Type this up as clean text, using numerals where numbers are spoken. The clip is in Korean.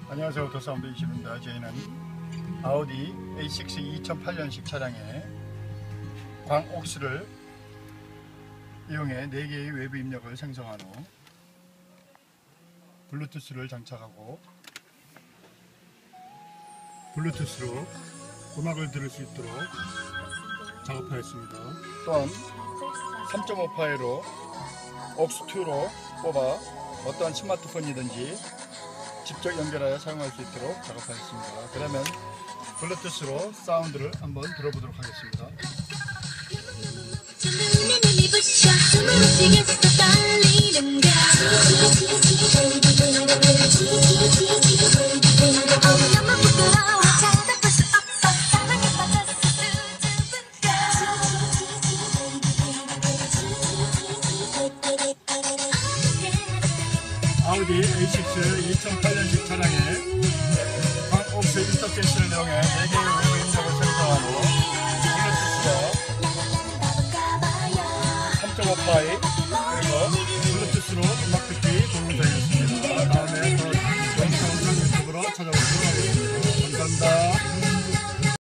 안녕하세요. 오토사운드 이십입니다. 저희는 아우디 A6 2008년식 차량에 광옥스를 이용해 4개의 외부 입력을 생성한 후 블루투스를 장착하고 블루투스로 음악을 들을 수 있도록 작업하였습니다. 또한 3.5파이로 OX2로 뽑아 어떠한 스마트폰이든지 직접 연결하여 사용할 수 있도록 작업하였습니다. 그러면 블루투스로 사운드를 한번 들어보도록 하겠습니다. 아우디 A6 2008년식 차량에 광옥스 인터페이스를 이용해 4개의 외부 입력을 생성한 후 블루투스가 3.5파이 그리고 블루투스로 음악